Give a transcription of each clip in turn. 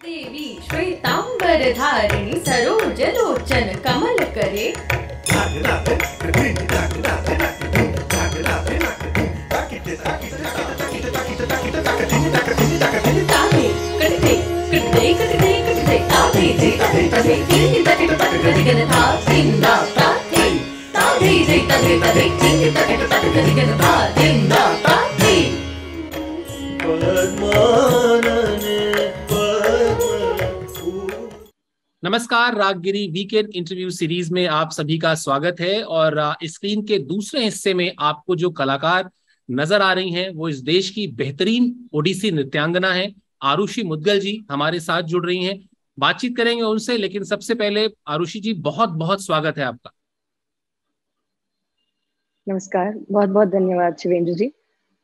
देवी श्वेतांबरधारिणी सरोजलोचन कमल करे। ताहे कटते कटते कटते कटते ताहे जे ताहे ताहे तीन ताहे ताहे ताहे गन था जिंदा ताहे ताहे जे ताहे ताहे तीन ताहे ताहे ताहे गन था जिंदा ताहे। नमस्कार, रागगिरी वीकेंड इंटरव्यू सीरीज में आप सभी का स्वागत है। और स्क्रीन के दूसरे हिस्से में आपको जो कलाकार नजर आ रही हैं वो इस देश की बेहतरीन ओडिसी नृत्यांगना है आरुषि मुद्गल जी हमारे साथ जुड़ रही हैं। बातचीत करेंगे उनसे, लेकिन सबसे पहले आरुषि जी बहुत बहुत स्वागत है आपका। नमस्कार, बहुत बहुत धन्यवाद शिवेंद्र जी।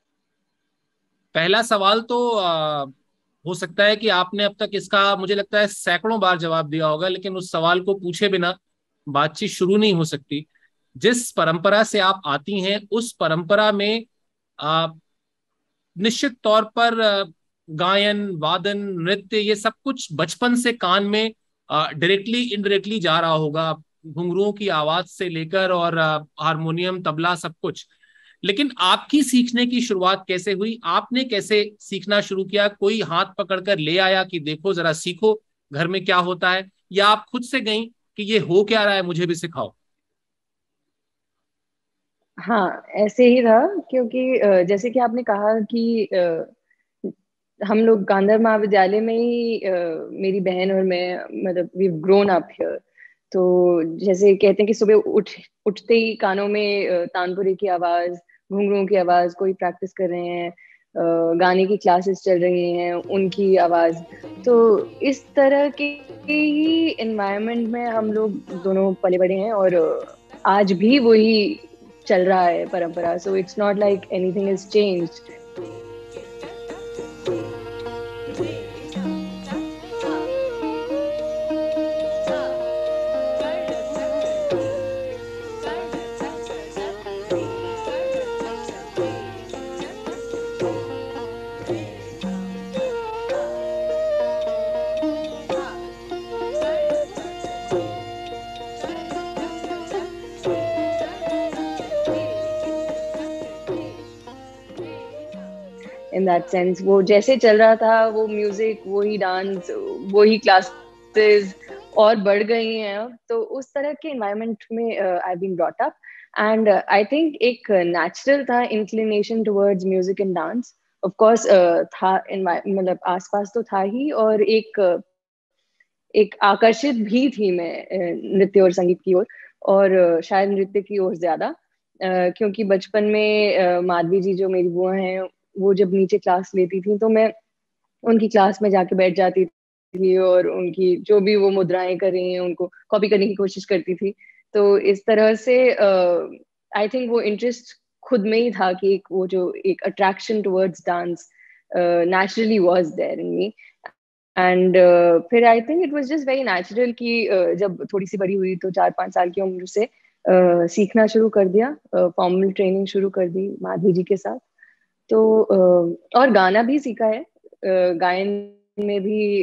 पहला सवाल तो हो सकता है कि आपने अब तक इसका मुझे लगता है सैकड़ों बार जवाब दिया होगा, लेकिन उस सवाल को पूछे बिना बातचीत शुरू नहीं हो सकती। जिस परंपरा से आप आती हैं उस परंपरा में निश्चित तौर पर गायन, वादन, नृत्य ये सब कुछ बचपन से कान में डायरेक्टली इनडायरेक्टली जा रहा होगा, घुंघरुओं की आवाज से लेकर और हारमोनियम, तबला, सब कुछ। लेकिन आपकी सीखने की शुरुआत कैसे हुई? आपने कैसे सीखना शुरू किया? कोई हाथ पकड़कर ले आया कि देखो जरा सीखो घर में क्या होता है, या आप खुद से गई कि ये हो क्या रहा है, मुझे भी सिखाओ? हाँ, ऐसे ही रहा, क्योंकि जैसे कि आपने कहा कि हम लोग गांधर महाविद्यालय में ही मेरी बहन और मैं, मतलब वी ग्रोन अप हियर। तो जैसे कहते हैं कि सुबह उठते ही कानों में तानपुरे की आवाज, घुंघरुओं की आवाज, कोई प्रैक्टिस कर रहे हैं, गाने की क्लासेस चल रही हैं, उनकी आवाज। तो इस तरह के ही एनवायरनमेंट में हम लोग दोनों पले बड़े हैं, और आज भी वही चल रहा है परंपरा। So it's not like anything is changed. In that sense वो जैसे चल रहा था, वो म्यूजिक, वही डांस, वही क्लासेस और बढ़ गई हैं अब। तो उस तरह के एनवायरनमेंट में I been brought up, and I think एक नेचुरल था inclination towards music and dance. Of course था, मतलब आसपास तो था ही, और एक आकर्षित भी थी मैं नृत्य और संगीत की ओर, और शायद नृत्य की ओर ज्यादा, क्योंकि बचपन में माधवी जी जो मेरी बुआ हैं, वो जब नीचे क्लास लेती थी तो मैं उनकी क्लास में जाके बैठ जाती थी, और उनकी जो भी वो मुद्राएं कर रही हैं उनको कॉपी करने की कोशिश करती थी। तो इस तरह से आई थिंक वो इंटरेस्ट खुद में ही था, कि वो जो एक attraction towards dance naturally was there in me. And फिर I think it was just very natural कि जब थोड़ी सी बड़ी हुई तो 4-5 साल की उम्र से सीखना शुरू कर दिया, फॉर्मल ट्रेनिंग शुरू कर दी माधवी जी के साथ। तो और गाना भी सीखा है, गायन में भी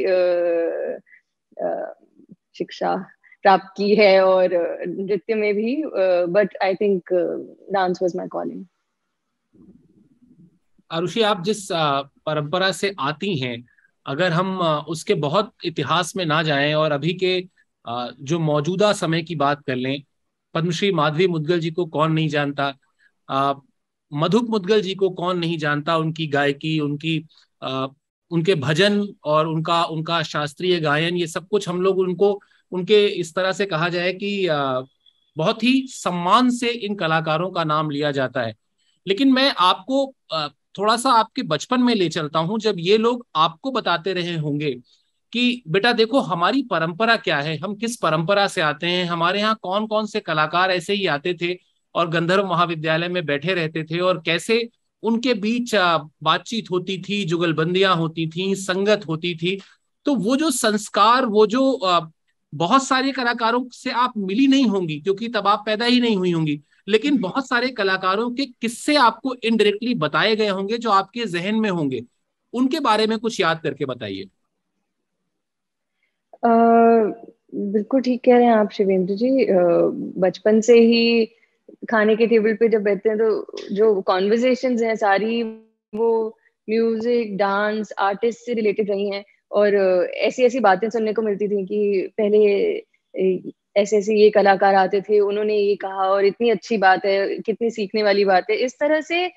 शिक्षा प्राप्त की है, और नृत्य में भी, but I think dance was my calling. Aarushi, आप जिस परंपरा से आती हैं, अगर हम उसके बहुत इतिहास में ना जाएं और अभी के जो मौजूदा समय की बात कर लें, पद्मश्री माधवी मुद्गल जी को कौन नहीं जानता, मधुप मुद्गल जी को कौन नहीं जानता, उनकी गायकी, उनके भजन और उनका उनका शास्त्रीय गायन, ये सब कुछ हम लोग उनको उनके इस तरह से कहा जाए कि बहुत ही सम्मान से इन कलाकारों का नाम लिया जाता है। लेकिन मैं आपको थोड़ा सा आपके बचपन में ले चलता हूं, जब ये लोग आपको बताते रहे होंगे कि बेटा देखो हमारी परंपरा क्या है, हम किस परंपरा से आते हैं, हमारे यहाँ कौन कौन से कलाकार ऐसे ही आते थे और गंधर्व महाविद्यालय में बैठे रहते थे, और कैसे उनके बीच बातचीत होती थी, जुगलबंदियां होती थी, संगत होती थी। तो वो जो संस्कार, वो जो बहुत सारे कलाकारों से आप मिली नहीं होंगी क्योंकि तब आप पैदा ही नहीं हुई होंगी, लेकिन बहुत सारे कलाकारों के किस्से आपको इनडायरेक्टली बताए गए होंगे जो आपके जहन में होंगे। उनके बारे में कुछ याद करके बताइए। बिल्कुल ठीक कह रहे हैं आप शिवेंद्र जी। बचपन से ही खाने के टेबल पे जब बैठते हैं तो जो कॉन्वर्जेशंस हैं सारी वो म्यूजिक, डांस, आर्टिस्ट से रिलेटेड रही हैं। और ऐसी ऐसी बातें सुनने को मिलती थी कि पहले ऐसे ऐसे ये कलाकार आते थे, उन्होंने ये कहा और इतनी अच्छी बात है, कितनी सीखने वाली बात है। इस तरह से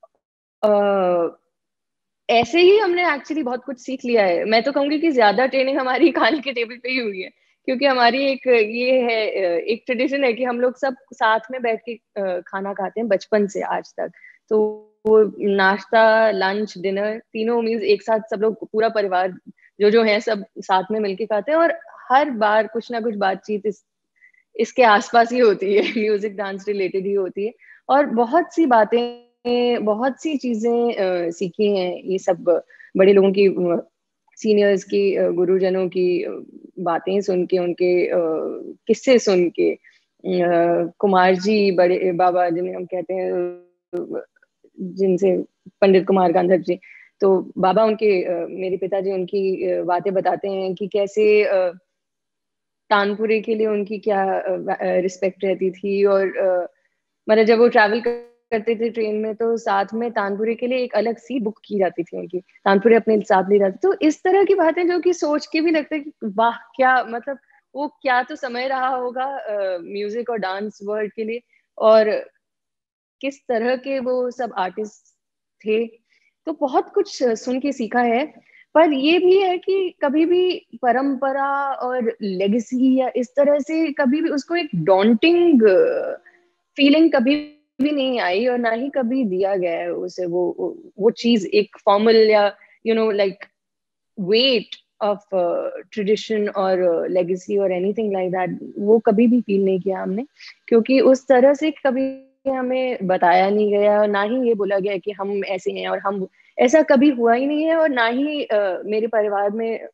ऐसे ही हमने एक्चुअली बहुत कुछ सीख लिया है। मैं तो कहूंगी कि ज्यादा ट्रेनिंग हमारी खाने के टेबल पे ही हुई है, क्योंकि हमारी एक ये है, एक ट्रेडिशन है कि हम लोग सब साथ में बैठ के खाना खाते हैं बचपन से आज तक। तो वो नाश्ता, लंच, डिनर तीनों मील्स एक साथ सब लोग पूरा परिवार जो है सब साथ में मिलके खाते हैं। और हर बार कुछ ना कुछ बातचीत इसके आसपास ही होती है, म्यूजिक डांस रिलेटेड ही होती है। और बहुत सी बातें, बहुत सी चीजें सीखी हैं ये सब बड़े लोगों की, सीनियर्स की, गुरुजनों की बातें सुन के, उनके किस्से सुन के। कुमार जी, बड़े बाबा जिन्हें हम कहते हैं, जिनसे पंडित कुमार गांधर जी, तो बाबा उनके, मेरे पिताजी उनकी बातें बताते हैं कि कैसे तानपुरे के लिए उनकी क्या रिस्पेक्ट रहती थी। और मतलब जब वो ट्रैवल करते थे ट्रेन में तो साथ में तानपुरे के लिए एक अलग सीट बुक की जाती थी उनकी, तानपुरे अपने साथ ले जाते। तो इस तरह की बातें जो कि सोच के भी लगता है कि वाह, क्या मतलब वो क्या तो समय रहा होगा म्यूजिक और डांस वर्ल्ड के लिए, और किस तरह के वो सब आर्टिस्ट थे। तो बहुत कुछ सुन के सीखा है। पर ये भी है कि कभी भी परंपरा और लेगेसी या इस तरह से कभी भी उसको एक डॉन्टिंग फीलिंग कभी भी नहीं आई, और ना ही कभी दिया गया है उसे वो चीज एक फॉर्मल या लाइक वेट ऑफ ट्रेडिशन और लेगेसी और एनीथिंग लाइक दैट, वो कभी भी फील नहीं किया हमने। क्योंकि उस तरह से कभी हमें बताया नहीं गया, और ना ही ये बोला गया कि हम ऐसे हैं और हम ऐसा कभी हुआ ही नहीं है। और ना ही मेरे परिवार में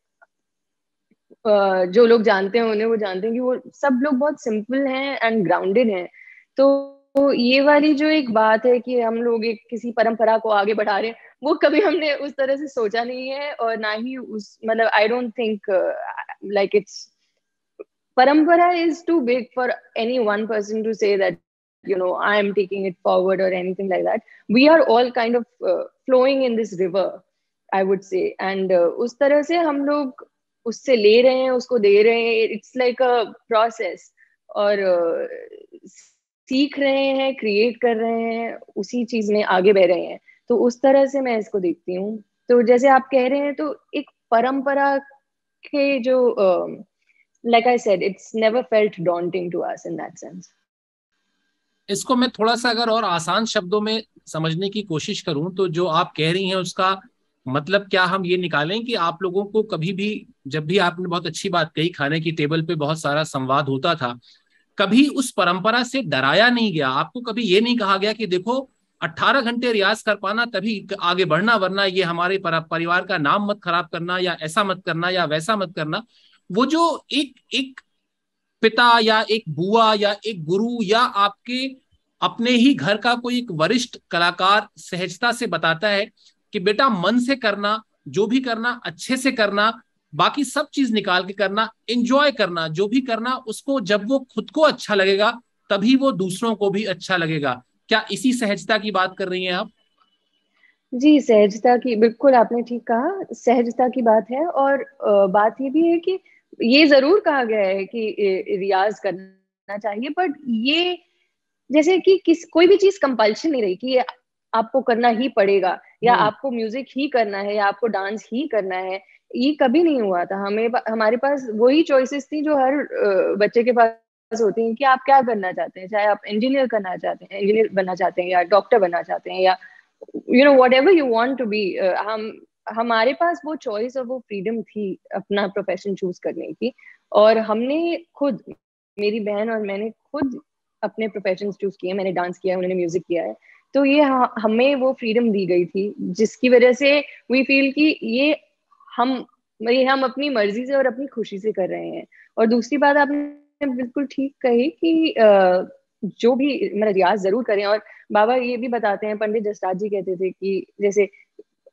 जो लोग जानते हैं उन्हें वो जानते हैं कि वो सब लोग बहुत सिंपल हैं एंड ग्राउंडेड हैं। तो ये वाली जो एक बात है कि हम लोग एक किसी परंपरा को आगे बढ़ा रहे हैं, वो कभी हमने उस तरह से सोचा नहीं है। और ना ही उस मतलब I don't think like it's parampara is too big for any one person to say that I am taking it forward or anything like that. We are all kind of flowing in this river, I would say. And उस तरह से हम लोग उससे ले रहे हैं, उसको दे रहे हैं। It's like a process. और सीख रहे हैं, क्रिएट कर रहे हैं, उसी चीज में आगे बढ़ रहे हैं। तो उस तरह से मैं इसको देखती हूँ। तो जैसे आप कह रहे हैं, तो एक परंपरा के जो like I said, it's never felt daunting to us in that sense. इसको मैं थोड़ा सा अगर और आसान शब्दों में समझने की कोशिश करूं तो जो आप कह रही हैं उसका मतलब क्या हम ये निकालें कि आप लोगों को कभी भी, जब भी आपने बहुत अच्छी बात कही, खाने की टेबल पे बहुत सारा संवाद होता था, कभी उस परंपरा से डराया नहीं गया? आपको कभी ये नहीं कहा गया कि देखो 18 घंटे रियाज कर पाना तभी आगे बढ़ना, वरना ये हमारे परिवार का नाम मत खराब करना, या ऐसा मत करना या वैसा मत करना? वो जो एक एक पिता या एक बुआ या एक गुरु या आपके अपने ही घर का कोई एक वरिष्ठ कलाकार सहजता से बताता है कि बेटा मन से करना, जो भी करना अच्छे से करना, बाकी सब चीज निकाल के करना, एंजॉय करना, जो भी करना उसको जब वो खुद को अच्छा लगेगा तभी वो दूसरों को भी अच्छा लगेगा। क्या इसी सहजता की बात कर रही हैं आप? जी, सहजता की, बिल्कुल आपने ठीक कहा, सहजता की बात है। और बात ये भी है कि ये जरूर कहा गया है कि रियाज करना चाहिए, बट ये जैसे कि कोई भी चीज कंपल्शन नहीं रही कि ये आपको करना ही पड़ेगा, या आपको म्यूजिक ही करना है, या आपको डांस ही करना है। ये कभी नहीं हुआ था। हमारे पास वही चॉइसेस थी जो हर बच्चे के पास होती हैं कि आप क्या करना चाहते हैं। चाहे आप इंजीनियर करना चाहते हैं, इंजीनियर बनना चाहते हैं, या डॉक्टर बनना चाहते हैं, या whatever you want to be. हमारे पास वो चॉइस और वो फ्रीडम थी अपना प्रोफेशन चूज करने की। और हमने खुद, मेरी बहन और मैंने खुद अपने प्रोफेशन चूज किए। मैंने डांस किया है, उन्होंने म्यूजिक किया है। तो ये हमें वो फ्रीडम दी गई थी जिसकी वजह से वी फील कि हम ये हम अपनी मर्जी से और अपनी खुशी से कर रहे हैं। और दूसरी बात आपने बिल्कुल ठीक कही कि जो भी मतलब रियाज जरूर करें। और बाबा ये भी बताते हैं, पंडित जसराज जी कहते थे कि जैसे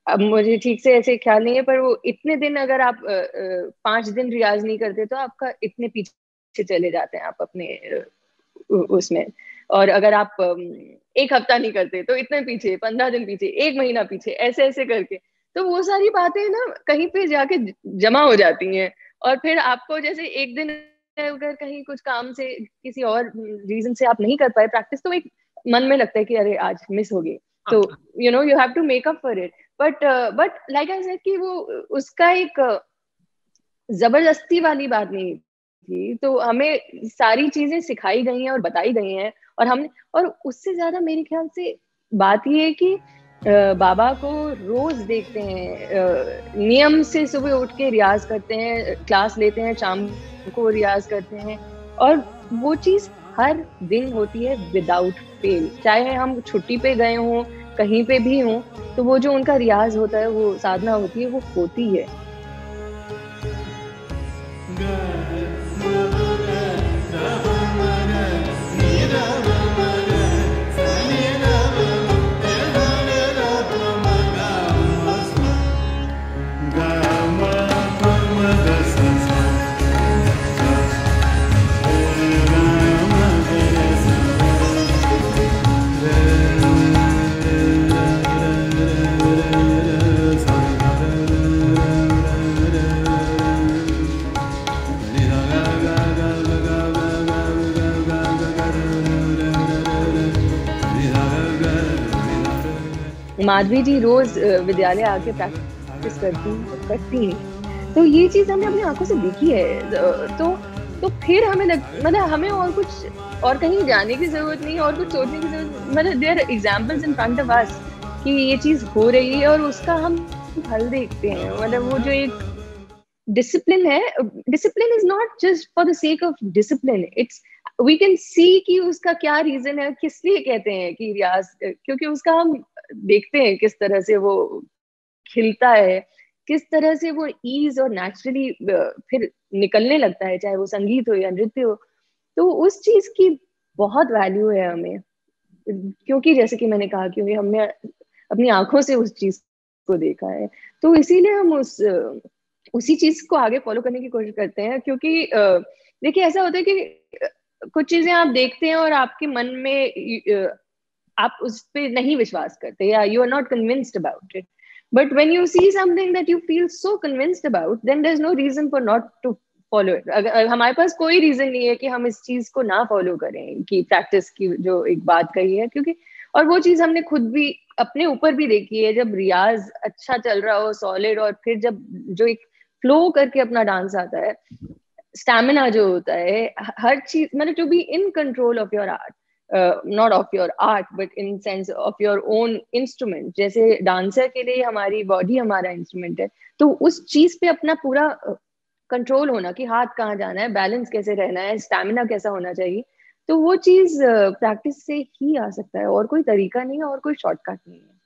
अब मुझे ठीक से ऐसे ख्याल नहीं है, पर वो इतने दिन अगर आप 5 दिन रियाज नहीं करते तो आपका इतने पीछे चले जाते हैं आप अपने उसमें। और अगर आप 1 हफ्ता नहीं करते तो इतने पीछे, 15 दिन पीछे, 1 महीना पीछे, ऐसे ऐसे करके, तो वो सारी बातें ना कहीं पे जाके जमा हो जाती हैं। और फिर आपको जैसे एक दिन अगर कहीं कुछ काम से किसी और रीजन से आप नहीं कर पाए प्रैक्टिस, तो एक मन में लगता है कि अरे आज मिस हो गई, तो you have to make up for it. But like I said कि वो उसका एक जबरदस्ती वाली बात नहीं थी, तो हमें सारी चीजें सिखाई गई हैं और बताई गई हैं। और हमने, और उससे ज्यादा मेरे ख्याल से बात ये है कि बाबा को रोज देखते हैं, नियम से सुबह उठ के रियाज करते हैं, क्लास लेते हैं, शाम को रियाज करते हैं, और वो चीज हर दिन होती है विदाउट फेल, चाहे हम छुट्टी पे गए हों, कहीं पे भी हों, तो वो जो उनका रियाज होता है, वो साधना होती है, वो होती है। माधवी जी रोज विद्यालय आके प्रैक्टिस करती हैं, तो ये चीज हमने अपनी आंखों से देखी है। तो फिर हमें मतलब हमें और कुछ और कहीं जाने की जरूरत नहीं, और कुछ सोचने की जरूरत, मतलब there are examples in front of us कि ये चीज हो रही है और उसका हम फल देखते हैं। मतलब वो जो एक डिसिप्लिन है, discipline is not just for the sake of discipline, it's we can see कि उसका क्या रीजन है, किस लिए कहते हैं कि रियाज, क्योंकि उसका हम देखते हैं किस तरह से वो खिलता है, किस तरह से वो ईज और नेचुरली फिर निकलने लगता है, चाहे वो संगीत हो या नृत्य हो। तो उस चीज की बहुत वैल्यू है हमें, क्योंकि जैसे कि मैंने कहा, क्योंकि हमने अपनी आंखों से उस चीज को देखा है, तो इसीलिए हम उसी चीज को आगे फॉलो करने की कोशिश करते हैं। क्योंकि देखिए ऐसा होता है कि कुछ चीजें आप देखते हैं और आपके मन में आप उस पर नहीं विश्वास करते, या you are not convinced about it, but when you see something that you feel so convinced about, then there is no reason for not to follow it. अगर हमारे पास कोई रीजन नहीं है कि हम इस चीज को ना फॉलो करें, कि प्रैक्टिस की जो एक बात कही है, क्योंकि और वो चीज हमने खुद भी अपने ऊपर भी देखी है, जब रियाज अच्छा चल रहा हो, सॉलिड, और फिर जब जो एक फ्लो करके अपना डांस आता है, स्टैमिना जो होता है, हर चीज, मतलब to be in control of your art, not of your art but in sense of your own instrument. जैसे डांसर के लिए हमारी बॉडी हमारा इंस्ट्रूमेंट है, तो उस चीज पे अपना पूरा कंट्रोल होना कि हाथ कहाँ जाना है, बैलेंस कैसे रहना है, स्टैमिना कैसा होना चाहिए, तो वो चीज प्रैक्टिस से ही आ सकता है, और कोई तरीका नहीं है, और कोई शॉर्टकट नहीं है।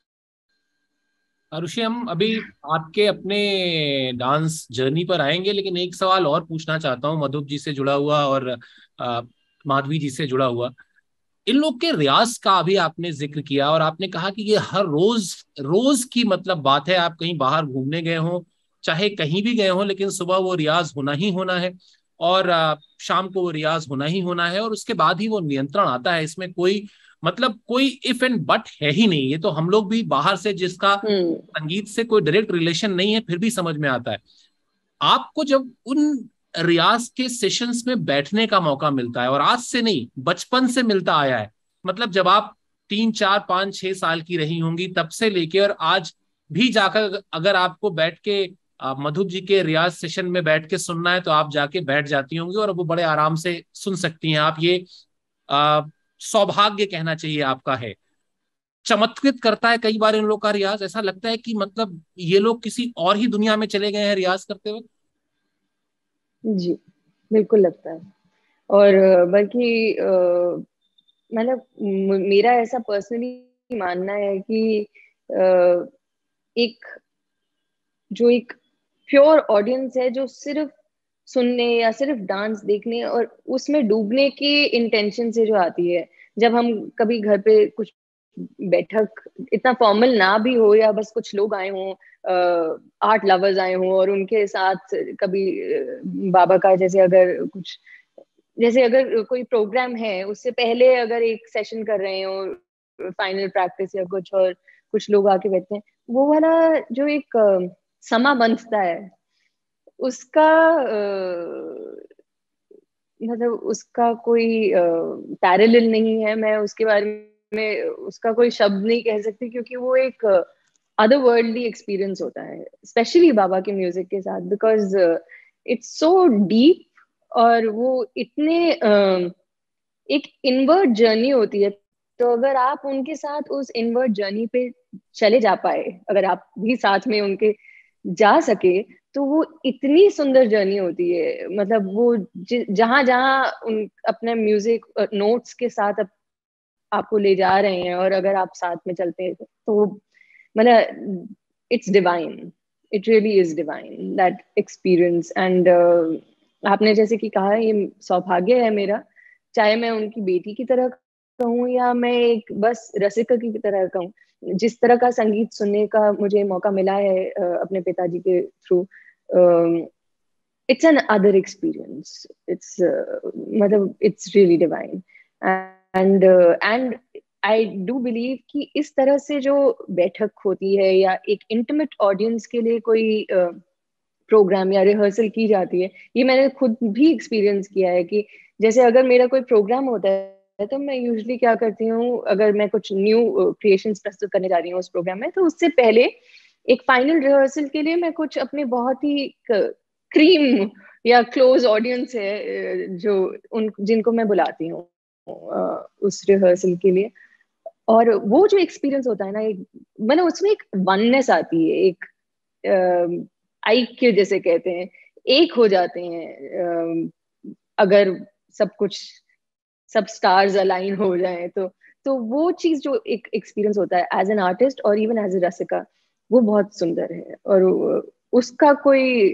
आरुषि, हम अभी आपके अपने डांस जर्नी पर आएंगे, लेकिन एक सवाल और पूछना चाहता हूँ मधुप जी से जुड़ा हुआ और अ, माधवी जी से जुड़ा हुआ। इन लोग के रियाज का अभी आपने जिक्र किया और आपने कहा कि ये हर रोज रोज की मतलब बात है। आप कहीं बाहर घूमने गए हो, चाहे कहीं भी गए हो, लेकिन सुबह वो रियाज होना ही होना है, और शाम को वो रियाज होना ही होना है, और उसके बाद ही वो नियंत्रण आता है। इसमें कोई मतलब कोई इफ एंड बट है ही नहीं। ये तो हम लोग भी बाहर से, जिसका संगीत से कोई डायरेक्ट रिलेशन नहीं है, फिर भी समझ में आता है। आपको जब उन रियाज के सेशंस में बैठने का मौका मिलता है, और आज से नहीं बचपन से मिलता आया है, मतलब जब आप 3 4 5 6 साल की रही होंगी तब से लेके और आज भी जाकर अगर आपको बैठ के मधु जी के रियाज सेशन में बैठ के सुनना है, तो आप जाके बैठ जाती होंगी और वो बड़े आराम से सुन सकती हैं आप। ये अ, सौभाग्य कहना चाहिए आपका है। चमत्कृत करता है कई बार इन लोग का रियाज, ऐसा लगता है कि मतलब ये लोग किसी और ही दुनिया में चले गए हैं रियाज करते हुए। जी, बिल्कुल लगता है। और बल्कि मतलब मेरा ऐसा पर्सनली मानना है कि एक जो एक प्योर ऑडियंस है, जो सिर्फ सुनने या सिर्फ डांस देखने और उसमें डूबने के इंटेंशन से जो आती है, जब हम कभी घर पे कुछ बैठक इतना फॉर्मल ना भी हो, या बस कुछ लोग आए हों, आर्ट लवर्स आए हों, और उनके साथ कभी बाबा का जैसे अगर कोई प्रोग्राम है उससे पहले अगर एक सेशन कर रहे हो, फाइनल प्रैक्टिस या कुछ, और कुछ लोग आके बैठते हैं, वो वाला जो एक समा बंधता है, उसका मतलब उसका कोई पैरेलल नहीं है। मैं उसके बारे में उसका कोई शब्द नहीं कह सकती, क्योंकि वो एक अदर वर्ल्डली एक्सपीरियंस होता है, स्पेशली बाबा के म्यूजिक के साथ, बिकॉज इट्स सो डीप, और वो इतने एक इनवर्ड जर्नी होती है। तो अगर आप उनके साथ उस इनवर्ड जर्नी पे चले जा पाए, अगर आप भी साथ में उनके जा सके, तो वो इतनी सुंदर जर्नी होती है। मतलब वो जहां जहां उन अपने म्यूजिक नोट्स के साथ आपको ले जा रहे हैं, और अगर आप साथ में चलते हैं, तो मतलब it's divine, it really is divine that experience. And आपने जैसे कि कहा, ये सौभाग्य है मेरा, चाहे मैं उनकी बेटी की तरह कहूँ या मैं एक बस रसिका की तरह कहूँ, जिस तरह का संगीत सुनने का मुझे मौका मिला है अपने पिताजी के through, it's an other experience. It's मतलब it's really divine, and I do believe कि इस तरह से जो बैठक होती है या एक इंटीमेट ऑडियंस के लिए कोई प्रोग्राम या रिहर्सल की जाती है, ये मैंने खुद भी एक्सपीरियंस किया है कि जैसे अगर मेरा कोई प्रोग्राम होता है, तो मैं यूजुअली क्या करती हूँ, अगर मैं कुछ न्यू क्रिएशंस प्रस्तुत करने जा रही हूँ उस प्रोग्राम में, तो उससे पहले एक फाइनल रिहर्सल के लिए मैं कुछ अपने बहुत ही क्रीम या क्लोज ऑडियंस है जो उन जिनको मैं बुलाती हूँ उस रिहर्सल के लिए। और वो जो एक्सपीरियंस होता है ना, एक मतलब उसमें एक वननेस आती है, एक ऐक्य जैसे कहते हैं, एक हो जाते हैं अगर सब कुछ, सब स्टार्स अलाइन हो जाए, तो वो चीज जो एक एक्सपीरियंस होता है एज एन आर्टिस्ट और इवन एज ए रसिका, वो बहुत सुंदर है। और उसका कोई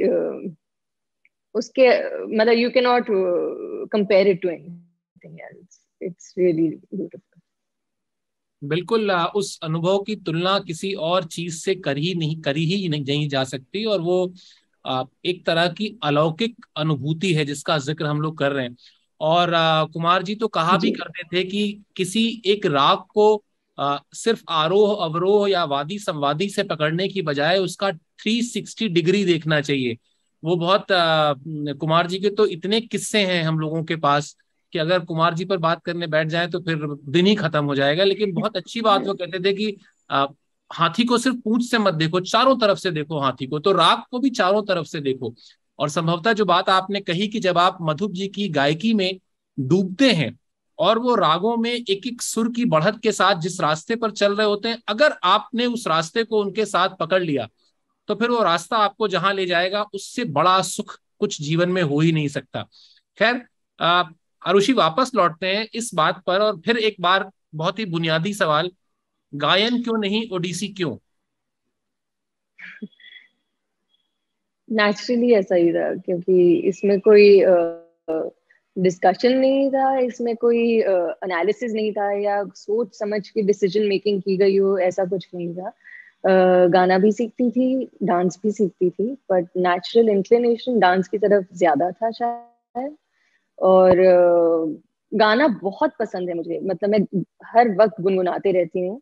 उसके मतलब you can not compare it to anything else, it's really beautiful. बिल्कुल उस अनुभव की तुलना किसी और चीज से करी ही नहीं जा सकती। और वो एक तरह की अलौकिक अनुभूति है जिसका जिक्र हम लोग कर रहे हैं। और कुमार जी तो कहा भी जी करते थे कि किसी एक राग को सिर्फ आरोह अवरोह या वादी संवादी से पकड़ने की बजाय उसका 360 डिग्री देखना चाहिए। वो बहुत कुमार जी के तो इतने किस्से हैं हम लोगों के पास कि अगर कुमार जी पर बात करने बैठ जाए तो फिर दिन ही खत्म हो जाएगा। लेकिन बहुत अच्छी बात वो कहते थे कि हाथी को सिर्फ पूंछ से मत देखो, चारों तरफ से देखो हाथी को, तो राग को भी चारों तरफ से देखो। और संभवतः जो बात आपने कही कि जब आप मधुप जी की गायकी में डूबते हैं और वो रागों में एक एक सुर की बढ़त के साथ जिस रास्ते पर चल रहे होते हैं, अगर आपने उस रास्ते को उनके साथ पकड़ लिया तो फिर वो रास्ता आपको जहां ले जाएगा उससे बड़ा सुख कुछ जीवन में हो ही नहीं सकता। खैर, आरुषि, वापस लौटते हैं इस बात पर और फिर एक बार बहुत ही बुनियादी सवाल, गायन क्यों नहीं, ओडिसी क्यों? नेचुरली ऐसा ही था, क्योंकि इसमें कोई डिस्कशन नहीं था, इसमें कोई एनालिसिस नहीं था, या सोच समझ के डिसीजन मेकिंग की गई हो, ऐसा कुछ नहीं था। गाना भी सीखती थी, डांस भी सीखती थी, बट नेचुरल इंक्लिनेशन डांस की तरफ ज्यादा था शायद। और गाना बहुत पसंद है मुझे, मतलब मैं हर वक्त गुनगुनाते रहती हूँ,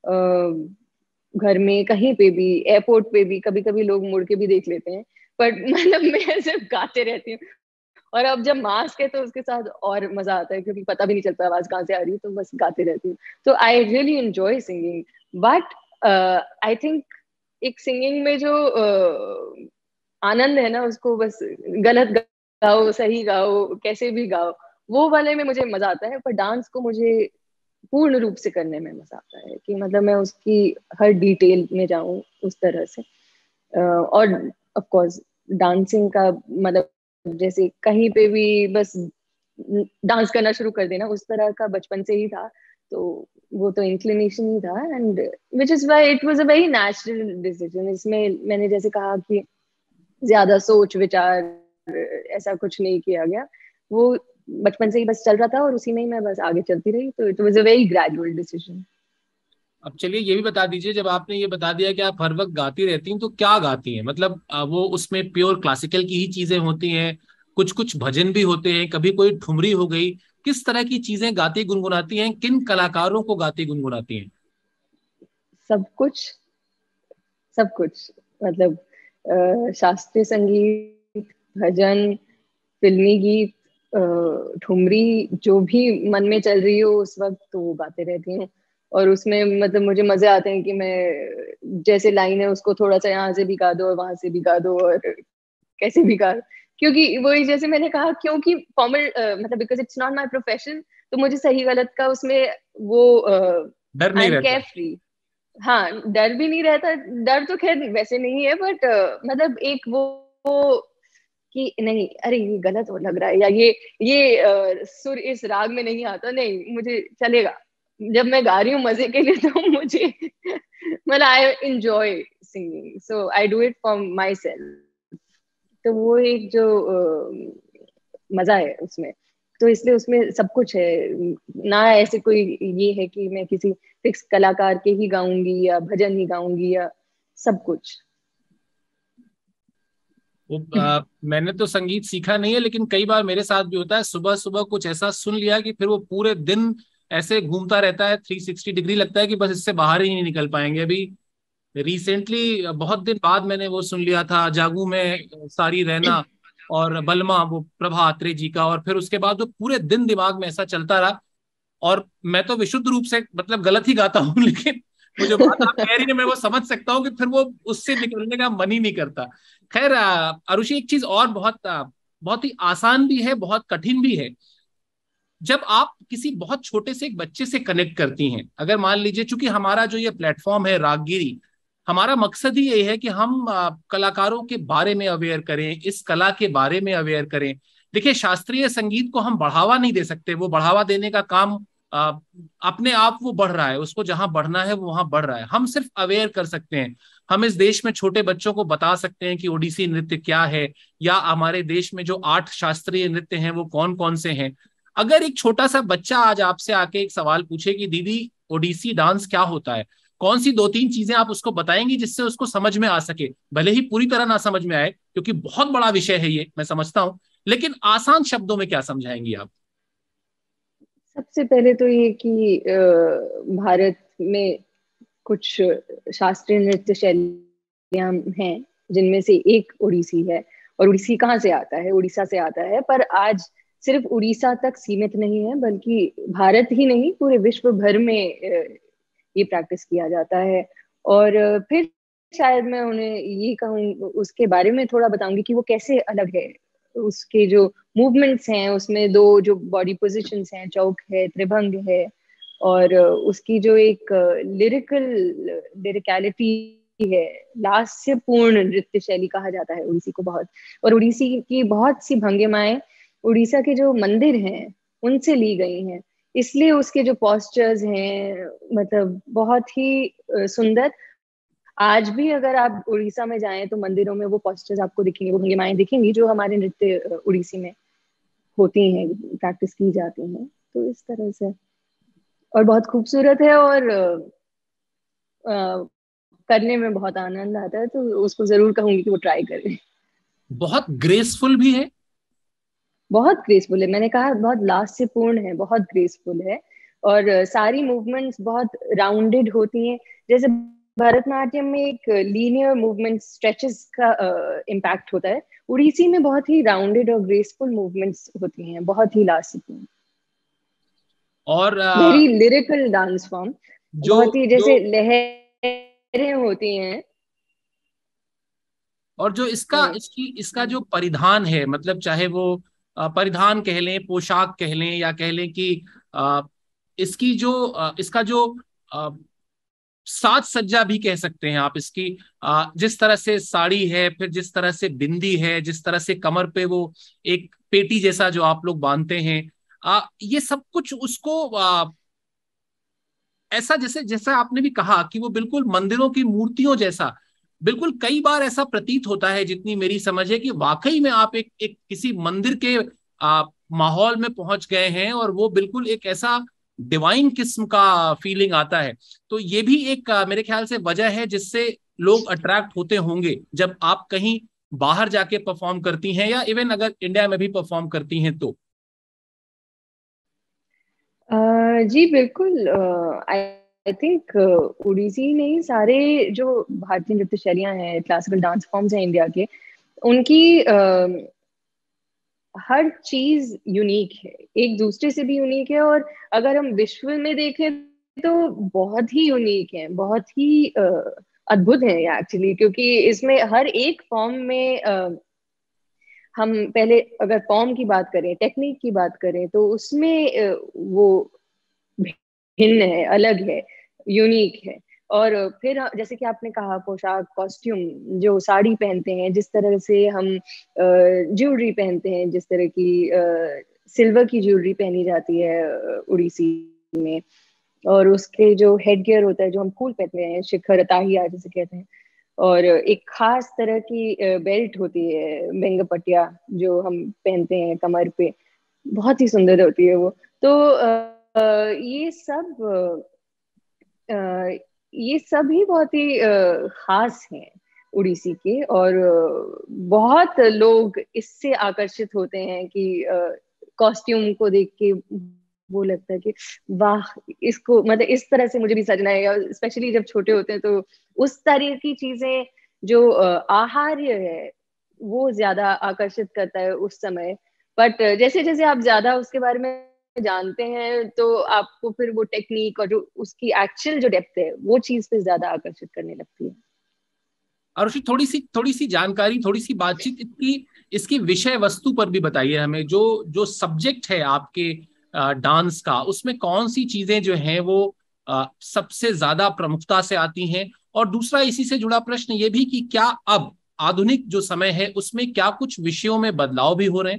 घर में, कहीं पे भी, एयरपोर्ट पे भी, कभी कभी लोग मुड़ के भी देख लेते हैं, बट मतलब मैं सिर्फ गाते रहती हूँ। और अब जब मास्क है तो उसके साथ और मजा आता है, क्योंकि पता भी नहीं चलता आवाज कहाँ से आ रही है, तो बस गाते रहती हूँ। तो I really enjoy singing, but I think एक सिंगिंग में जो आनंद है ना, उसको बस गलत गाओ, सही गाओ, कैसे भी गाओ, वो वाले में मुझे मजा आता है। पर डांस को मुझे पूर्ण रूप से करने में मजा आता है, कि मतलब मैं उसकी हर डिटेल में जाऊं उस तरह से। और ऑफ कोर्स डांसिंग का मतलब जैसे कहीं पे भी बस डांस करना शुरू कर देना, उस तरह का बचपन से ही था। तो वो तो इंक्लिनेशन ही था, and which is why it was a very natural decision. इसमें मैंने जैसे कहा कि ज्यादा सोच विचार ऐसा कुछ नहीं किया गया, वो बचपन से ही बस चल रहा था, और उसी में ही मैं बस आगे चलती रही। तो it was a very gradual decision. अब चलिए ये भी बता दीजिए, जब आपने ये बता दिया कि आप हर वक्त गाती रहती हैं, तो क्या गाती हैं? मतलब वो उसमें प्योर क्लासिकल की ही चीजें होती हैं, कुछ कुछ भजन भी होते हैं, कभी कोई ठुमरी हो गई, किस तरह की चीजें गाती गुनगुनाती हैं, किन कलाकारों को गाती गुनगुनाती हैं? सब कुछ, सब कुछ। मतलब शास्त्रीय संगीत, भजन, फिल्मी गीत, ठुमरी, जो भी मन में चल रही हो उस वक्त तो वो गाते रहती हूँ। और उसमें मतलब मुझे मजे आते हैं कि मैं जैसे लाइन है उसको थोड़ा सा यहाँ से भी गा दो और वहां से भी गा दो और कैसे भी गा, क्योंकि वही जैसे मैंने कहा, क्योंकि फॉर्मल मतलब because it's not my profession, तो मुझे सही गलत का उसमें वो डर आई नहीं एम रहता? Carefree. हाँ, डर भी नहीं रहता। डर तो खैर वैसे नहीं है, बट मतलब एक वो कि नहीं, अरे ये गलत हो लग रहा है, या ये सुर इस राग में नहीं आता, नहीं मुझे चलेगा। जब मैं गा रही हूँ मजे के लिए तो मुझे मतलब I enjoy singing, so I do it for my myself वो एक जो मजा है उसमें, तो इसलिए उसमें सब कुछ है ना। ऐसे कोई ये है कि मैं किसी फिक्स कलाकार के ही गाऊंगी या भजन ही गाऊंगी, या सब कुछ। वो मैंने तो संगीत सीखा नहीं है, लेकिन कई बार मेरे साथ भी होता है, सुबह सुबह कुछ ऐसा सुन लिया कि फिर वो पूरे दिन ऐसे घूमता रहता है, 360 डिग्री, लगता है कि बस इससे बाहर ही नहीं निकल पाएंगे। अभी रिसेंटली बहुत दिन बाद मैंने वो सुन लिया था, जागू में सारी रहना और बलमा, वो प्रभा अत्रे जी का, और फिर उसके बाद वो पूरे दिन दिमाग में ऐसा चलता रहा। और मैं तो विशुद्ध रूप से मतलब गलत ही गाता हूँ लेकिन वो जो बात आप कह रही है मैं वो समझ सकता हूँ कि फिर वो उससे निकलने का मन ही नहीं करता। खैर आरुषि, एक चीज और बहुत बहुत ही आसान भी है, बहुत कठिन भी है। जब आप किसी बहुत छोटे से एक बच्चे से कनेक्ट करती हैं, अगर मान लीजिए, चूंकि हमारा जो ये प्लेटफॉर्म है रागगिरी, हमारा मकसद ही यही है कि हम कलाकारों के बारे में अवेयर करें, इस कला के बारे में अवेयर करें। देखिए, शास्त्रीय संगीत को हम बढ़ावा नहीं दे सकते, वो बढ़ावा देने का काम अ, अपने आप वो बढ़ रहा है, उसको जहां बढ़ना है वो वहां बढ़ रहा है। हम सिर्फ अवेयर कर सकते हैं। हम इस देश में छोटे बच्चों को बता सकते हैं कि ओडिसी नृत्य क्या है, या हमारे देश में जो 8 शास्त्रीय नृत्य हैं वो कौन कौन से हैं। अगर एक छोटा सा बच्चा आज आपसे आके एक सवाल पूछे कि दीदी ओडिसी डांस क्या होता है, कौन सी 2-3 चीजें आप उसको बताएंगी जिससे उसको समझ में आ सके? भले ही पूरी तरह ना समझ में आए, क्योंकि बहुत बड़ा विषय है ये, मैं समझता हूं, लेकिन आसान शब्दों में क्या समझाएंगी आप? सबसे पहले तो ये कि भारत में कुछ शास्त्रीय नृत्य शैलियां हैं, जिनमें से एक ओडिसी है। और ओडिसी कहाँ से आता है? उड़ीसा से आता है। पर आज सिर्फ उड़ीसा तक सीमित नहीं है, बल्कि भारत ही नहीं पूरे विश्व भर में ये प्रैक्टिस किया जाता है। और फिर शायद मैं उन्हें ये कहूँ, उसके बारे में थोड़ा बताऊंगी कि वो कैसे अलग है। उसके जो मूवमेंट्स हैं उसमें दो जो बॉडी पोजिशंस हैं, चौक है, त्रिभंग है, और उसकी जो एक लिरिकलिटी है, लास्यपूर्ण नृत्य शैली कहा जाता है उड़ीसी को बहुत। और उड़ीसी की बहुत सी भंगिमाएं उड़ीसा के जो मंदिर हैं उनसे ली गई हैं। इसलिए उसके जो पोस्चर्स हैं मतलब बहुत ही सुंदर। आज भी अगर आप उड़ीसा में जाएं तो मंदिरों में वो पोस्चर्स आपको दिखेंगे, वो भंगिमाएं दिखेंगी जो हमारे नृत्य उड़ीसी में होती हैं, प्रैक्टिस की जाती हैं। तो इस तरह से, और बहुत खूबसूरत है, और करने में बहुत आनंद आता है, तो उसको जरूर कहूंगी कि वो ट्राई करें। बहुत ग्रेसफुल भी है। बहुत ग्रेसफुल है, मैंने कहा बहुत लास्यपूर्ण है, बहुत ग्रेसफुल है। और सारी मूवमेंट्स बहुत राउंडेड होती हैं। जैसे भरतनाट्यम में एक लीनियर मूवमेंट स्ट्रेचेस का इम्पैक्ट होता है, उड़ीसी में बहुत ही राउंडेड और ग्रेसफुल मूवमेंट्स होती हैं, बहुत ही लास्यपूर्ण। और वेरी लिरिकल डांस फॉर्म, जो बहुत ही जो जैसे लहरें होती हैं। और जो इसका जो परिधान है, मतलब चाहे वो परिधान कह लें, पोशाक कह लें, या कह लें कि अ, इसकी जो इसका जो अ, साज सज्जा भी कह सकते हैं आप इसकी, जिस तरह से साड़ी है, फिर जिस तरह से बिंदी है, जिस तरह से कमर पे वो एक पेटी जैसा जो आप लोग बांधते हैं, ये सब कुछ उसको ऐसा, जैसे जैसा आपने भी कहा कि वो बिल्कुल मंदिरों की मूर्तियों जैसा, बिल्कुल कई बार ऐसा प्रतीत होता है, जितनी मेरी समझ है, कि वाकई में आप एक किसी मंदिर के माहौल में पहुंच गए हैं, और वो बिल्कुल एक ऐसा डिवाइन किस्म का फीलिंग आता है। तो ये भी एक मेरे ख्याल से वजह है जिससे लोग अट्रैक्ट होते होंगे जब आप कहीं बाहर जाके परफॉर्म करती हैं, या इवन अगर इंडिया में भी परफॉर्म करती हैं तो। जी बिल्कुल। आई थिंक उड़ीसी नहीं, सारे जो भारतीय नृत्य शैलियां हैं, क्लासिकल डांस फॉर्म्स हैं इंडिया के, उनकी हर चीज यूनिक है, एक दूसरे से भी यूनिक है। और अगर हम विश्व में देखें तो बहुत ही यूनिक है, बहुत ही अद्भुत है एक्चुअली, क्योंकि इसमें हर एक फॉर्म में हम पहले अगर फॉर्म की बात करें, टेक्निक की बात करें, तो उसमें वो भिन्न है, अलग है, यूनिक है। और फिर जैसे कि आपने कहा, पोशाक, कॉस्ट्यूम, जो साड़ी पहनते हैं, जिस तरह से हम ज्वेलरी पहनते हैं, जिस तरह की सिल्वर की ज्वेलरी पहनी जाती है उड़ीसी में, और उसके जो हेड गियर होता है, जो हम फूल पहनते हैं, शिखर ताहिया जिसे कहते हैं, और एक खास तरह की बेल्ट होती है, बेंगपटिया, जो हम पहनते हैं कमर पे, बहुत ही सुंदर होती है वो। तो ये सब ये सब ही बहुत ही खास हैं उड़ीसी के। और बहुत लोग इससे आकर्षित होते हैं कि कॉस्ट्यूम को देख के वो लगता है कि वाह, इसको मतलब इस तरह से मुझे भी सजना है। स्पेशली जब छोटे होते हैं तो उस तरह की चीजें, जो आहार्य है, वो ज्यादा आकर्षित करता है उस समय। बट जैसे जैसे आप ज्यादा उसके बारे में जानते हैं, तो आपको फिर वो टेक्निक और जो उसकी एक्चुअल जो डेप्थ है, वो चीज पे ज्यादा आकर्षित करने लगती है। आरुषि, थोड़ी सी जानकारी, थोड़ी सी बातचीत इसकी इसकी विषय वस्तु पर भी बताइए हमें। जो जो सब्जेक्ट है आपके डांस का, उसमें कौन सी चीजें जो हैं वो सबसे ज्यादा प्रमुखता से आती हैं। और दूसरा इसी से जुड़ा प्रश्न ये भी कि क्या अब आधुनिक जो समय है उसमें क्या कुछ विषयों में बदलाव भी हो रहे हैं?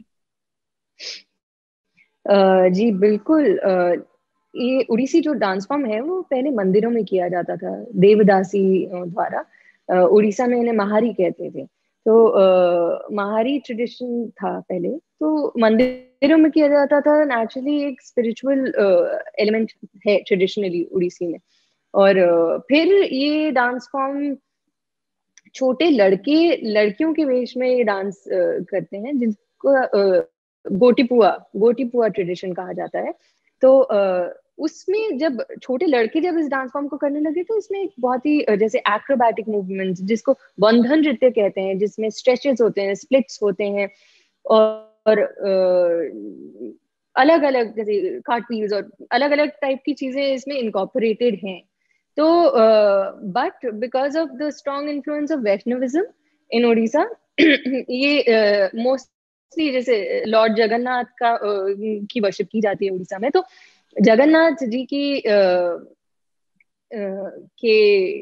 जी बिल्कुल। ये उड़ीसी जो डांस फॉर्म है, वो पहले मंदिरों में किया जाता था, देवदासी द्वारा। उड़ीसा में इन्हें महारी कहते थे। तो महारी ट्रेडिशन था पहले, तो मंदिरों में किया जाता था। नेचुरली एक स्पिरिचुअल एलिमेंट है ट्रेडिशनली उड़ीसी में। और फिर ये डांस फॉर्म छोटे लड़के लड़कियों के वेश में ये डांस करते हैं, जिनको गोटीपुआ गोटीपुआ ट्रेडिशन कहा जाता है। तो उसमें जब छोटे लड़के जब इस डांस फॉर्म को करने लगे, तो इसमें एक बहुत ही जैसे एक्रोबैटिक मूवमेंट्स, जिसको बंधन नृत्य कहते हैं, जिसमें स्ट्रेचेस होते हैं, स्प्लिट्स होते हैं, और अलग अलग जैसे कार्टव्हील्स और अलग अलग टाइप की चीजें इसमें इनकॉर्पोरेटेड हैं। तो but because of the strong influence of Vaishnavism in Orissa, ये मोस्टली जैसे लॉर्ड जगन्नाथ का की वर्शिप की जाती है उड़ीसा में। तो जगन्नाथ जी की के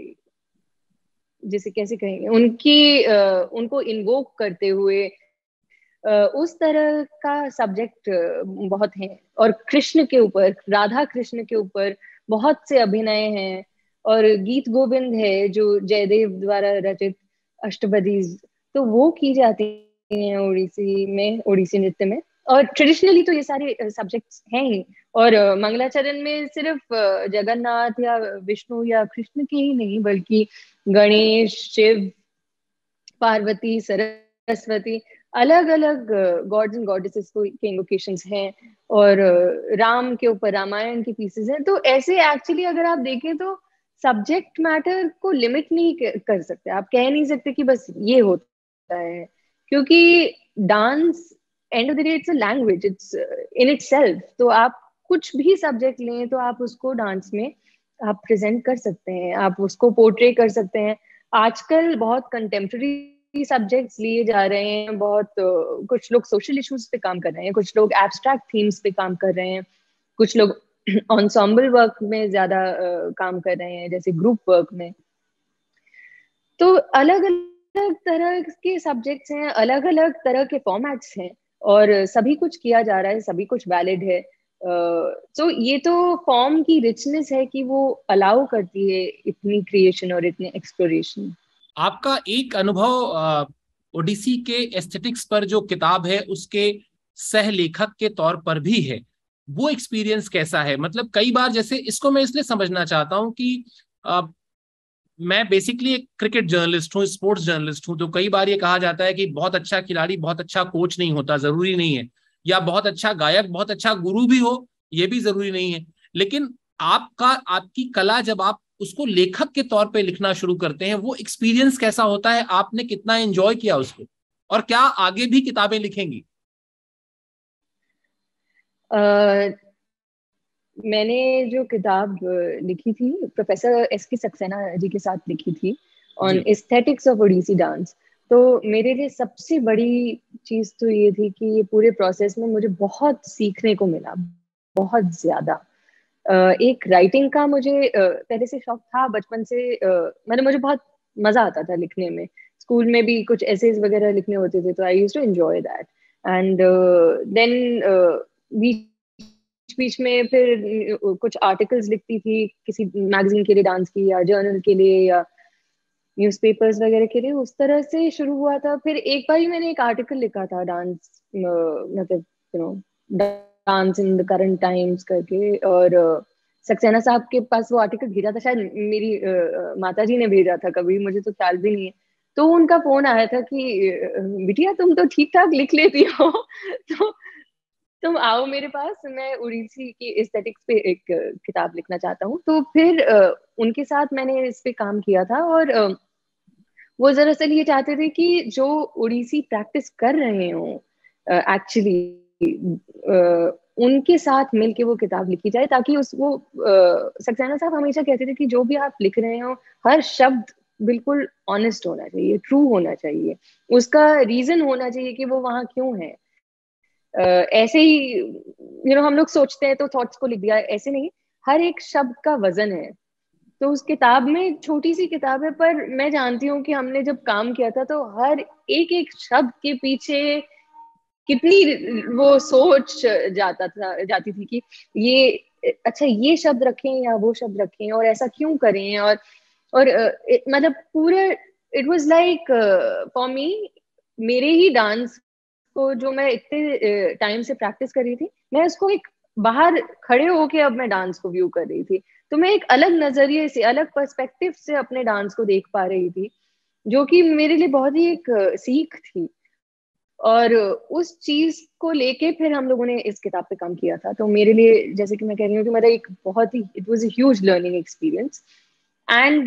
जैसे कैसे कहेंगे, उनकी उनको इन्वोक करते हुए उस तरह का सब्जेक्ट बहुत है। और कृष्ण के ऊपर, राधा कृष्ण के ऊपर बहुत से अभिनय हैं, और गीत गोविंद है जो जयदेव द्वारा रचित अष्टपदीज, तो वो की जाती हैं उड़ीसी में, उड़ीसी नृत्य में। और ट्रेडिशनली तो ये सारे सब्जेक्ट्स हैं ही। और मंगलाचरण में सिर्फ जगन्नाथ या विष्णु या कृष्ण के ही नहीं, बल्कि गणेश, शिव, पार्वती, सरस्वती, अलग अलग गॉड्स एंड गॉडेसेस के इन्वोकेशंस हैं। और राम के ऊपर रामायण के पीसेस हैं। तो ऐसे एक्चुअली अगर आप देखें तो सब्जेक्ट मैटर को लिमिट नहीं कर सकते। आप कह नहीं सकते कि बस ये होता है, क्योंकि dance end of the day it's a language, it's in itself. तो आप कुछ भी सब्जेक्ट लें तो आप उसको डांस में आप प्रेजेंट कर सकते हैं, आप उसको पोर्ट्रे कर सकते हैं। आजकल बहुत कंटेम्प्रेरी सब्जेक्ट्स लिए जा रहे हैं, बहुत कुछ लोग सोशल इश्यूज पे काम कर रहे हैं, कुछ लोग एब्स्ट्रैक्ट थीम्स पे काम कर रहे हैं, कुछ लोग ensemble वर्क में ज्यादा काम कर रहे हैं, जैसे ग्रुप वर्क में। तो अलग अलग तरह के सब्जेक्ट्स हैं, अलग अलग तरह के फॉर्मेट्स हैं, और सभी कुछ किया जा रहा है, सभी कुछ वैलिड है। तो ये तो फॉर्म की रिचनेस है कि वो अलाउ करती है इतनी क्रिएशन और इतने एक्सप्लोरेशन। आपका एक अनुभव ओडिसी के एस्थेटिक्स पर जो किताब है उसके सह लेखक के तौर पर भी है। वो एक्सपीरियंस कैसा है? मतलब कई बार, जैसे इसको मैं इसलिए समझना चाहता हूँ कि मैं बेसिकली एक क्रिकेट जर्नलिस्ट हूँ, स्पोर्ट्स जर्नलिस्ट हूँ, तो कई बार ये कहा जाता है कि बहुत अच्छा खिलाड़ी बहुत अच्छा कोच नहीं होता, जरूरी नहीं है, या बहुत अच्छा गायक बहुत अच्छा गुरु भी हो, ये भी जरूरी नहीं है। लेकिन आपकी कला, जब आप उसको लेखक के तौर पे लिखना शुरू करते हैं, वो एक्सपीरियंस कैसा होता है? आपने कितना एंजॉय किया उसको, और क्या आगे भी किताबें लिखेंगी? मैंने जो किताब लिखी थी प्रोफेसर एस के सक्सेना जी के साथ लिखी थी ऑन जी। Aesthetics of Odissi dance. तो मेरे लिए सबसे बड़ी चीज तो ये थी कि ये पूरे प्रोसेस में मुझे बहुत सीखने को मिला, बहुत ज्यादा। एक राइटिंग का मुझे पहले से शौक था बचपन से, मतलब मुझे बहुत मजा आता था लिखने में। स्कूल में भी कुछ एसेज वगैरह लिखने होते थे तो I used to enjoy that. And then बीच बीच में फिर कुछ आर्टिकल्स लिखती थी किसी मैगजीन के लिए डांस की, या जर्नल के लिए, या न्यूज़पेपर्स वगैरह के लिए। उस तरह से शुरू हुआ था। फिर एक बार ही मैंने एक आर्टिकल लिखा था डांस, मतलब dance in the current times करके, और सक्सेना साहब के पास वो आर्टिकल भेजा था, शायद मेरी माता जी ने भेजा था कभी, मुझे तो ख्याल भी नहीं है। तो उनका फोन आया था कि बिटिया तुम तो ठीक ठाक लिख लेती हो तो तुम आओ मेरे पास, मैं उड़ीसी की एस्थेटिक्स पे एक किताब लिखना चाहता हूँ। तो फिर उनके साथ मैंने इस पे काम किया था। और वो दरअसल ये चाहते थे कि जो उड़ीसी प्रैक्टिस कर रहे हो एक्चुअली उनके साथ मिलके वो किताब लिखी जाए, ताकि उस वो सक्सेना साहब हमेशा कहते थे कि जो भी आप लिख रहे हो हर शब्द बिल्कुल ऑनेस्ट होना चाहिए, ट्रू होना चाहिए, उसका रीजन होना चाहिए कि वो वहां क्यों है। ऐसे ही हम लोग सोचते हैं तो थॉट्स को लिख दिया, ऐसे नहीं, हर एक शब्द का वजन है। तो उस किताब में, छोटी सी किताब है पर मैं जानती हूँ कि हमने जब काम किया था तो हर एक एक शब्द के पीछे कितनी वो सोच जाती थी कि ये अच्छा ये शब्द रखें या वो शब्द रखें, और ऐसा क्यों करें। और मतलब पूरे it was like for me, मेरे ही डांस को जो मैं इतने टाइम से प्रैक्टिस कर रही थी, मैं उसको एक बाहर खड़े होके अब मैं डांस को व्यू कर रही थी। तो मैं एक अलग नजरिए से, अलग पर्सपेक्टिव से अपने डांस को देख पा रही थी, जो कि मेरे लिए बहुत ही एक सीख थी। और उस चीज को लेके फिर हम लोगों ने इस किताब पे काम किया था। तो मेरे लिए, जैसे कि मैं कह रही हूँ कि मेरा एक बहुत ही, it was a huge learning experience. And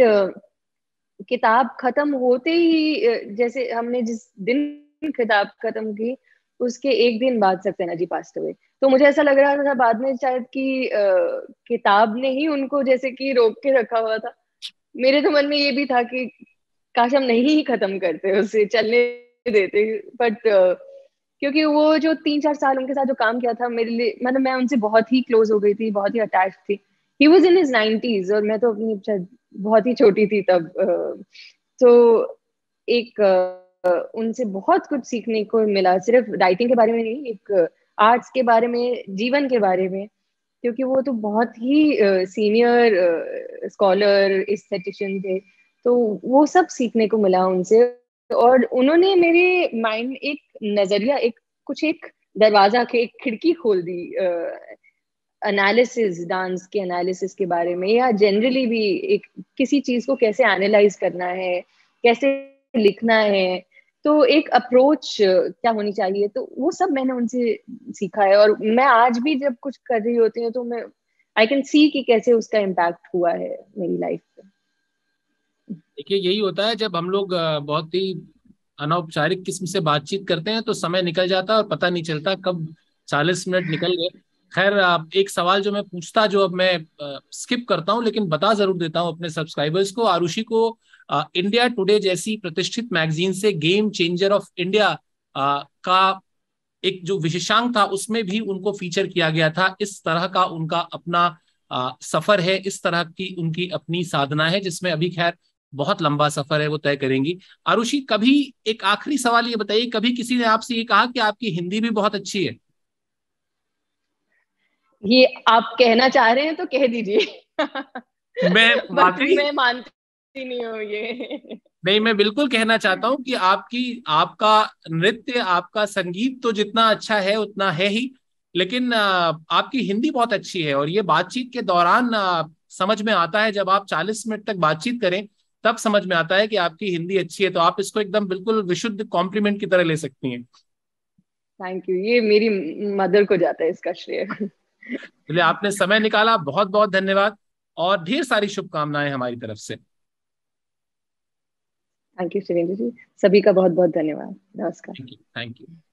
किताब खत्म होते ही जैसे हमने जिस दिन किताब खत्म की उसके एक दिन बाद सक्सेना जी पास्ट हुए। तो मुझे ऐसा लग रहा था बाद में शायद कि किताब ने ही उनको जैसे कि रोक के रखा हुआ था। मेरे तो मन में ये भी था कि काश हम नहीं ही खत्म करते, उसे चलने देते। बट क्योंकि वो जो 3-4 साल उनके साथ जो काम किया था मेरे लिए, मतलब मैं उनसे बहुत ही क्लोज हो गई थी, बहुत ही अटैच थी। He was in his 90s और मैं तो अपनी शायद बहुत ही छोटी थी तब। तो एक उनसे बहुत कुछ सीखने को मिला, सिर्फ राइटिंग के बारे में नहीं, एक आर्ट्स के बारे में, जीवन के बारे में। क्योंकि वो तो बहुत ही सीनियर स्कॉलर एस्थेटिशियन थे, तो वो सब सीखने को मिला उनसे। और उन्होंने मेरे माइंड एक नजरिया, एक कुछ एक दरवाजा के एक खिड़की खोल दी एनालिसिस, डांस के एनालिसिस के बारे में, या जनरली भी एक किसी चीज को कैसे एनालाइज करना है, कैसे लिखना है, तो एक अप्रोच क्या होनी चाहिए। तो वो सब मैंने उनसे सीखा है। और मैं आज भी जब कुछ कर रही होती हूँ तो मैं आई कैन सी कि कैसे उसका इम्पैक्ट हुआ है मेरी लाइफ पे। देखिए, यही होता है जब हम लोग बहुत ही अनौपचारिक किस्म से बातचीत करते हैं, तो समय निकल जाता है और पता नहीं चलता कब 40 मिनट निकल गए। खैर, एक सवाल जो मैं पूछता, जो अब मैं स्किप करता हूं लेकिन बता जरूर देता हूं अपने सब्सक्राइबर्स को। आरुषि को इंडिया टुडे जैसी प्रतिष्ठित मैगजीन से गेम चेंजर ऑफ इंडिया का एक जो विशेषांक था, उसमें भी उनको फीचर किया गया था। इस तरह का उनका अपना सफर है, इस तरह की उनकी अपनी साधना है, जिसमें अभी खैर बहुत लंबा सफर है, वो तय करेंगी। आरुषि, कभी एक आखिरी सवाल ये बताइए, कभी किसी ने आपसे ये कहा कि आपकी हिंदी भी बहुत अच्छी है? ये आप कहना चाह रहे हैं तो कह दीजिए मैं बट वाकई मैं मानती नहीं हूँ ये। नहीं, मैं बिल्कुल कहना चाहता हूं कि आपका नृत्य, आपका संगीत तो जितना अच्छा है उतना है ही, लेकिन आपकी हिंदी बहुत अच्छी है, और ये बातचीत के दौरान समझ में आता है। जब आप 40 मिनट तक बातचीत करें तब समझ में आता है कि आपकी हिंदी अच्छी है। तो आप इसको एकदम बिल्कुल विशुद्ध कॉम्प्लीमेंट की तरह ले सकती हैं। थैंक यू, ये मेरी मदर को जाता है इसका श्रेय। इसलिए आपने समय निकाला, बहुत बहुत धन्यवाद, और ढेर सारी शुभकामनाएं हमारी तरफ से। थैंक यू शिवेंद्र जी, सभी का बहुत बहुत धन्यवाद। नमस्कार। Thank you. Thank you.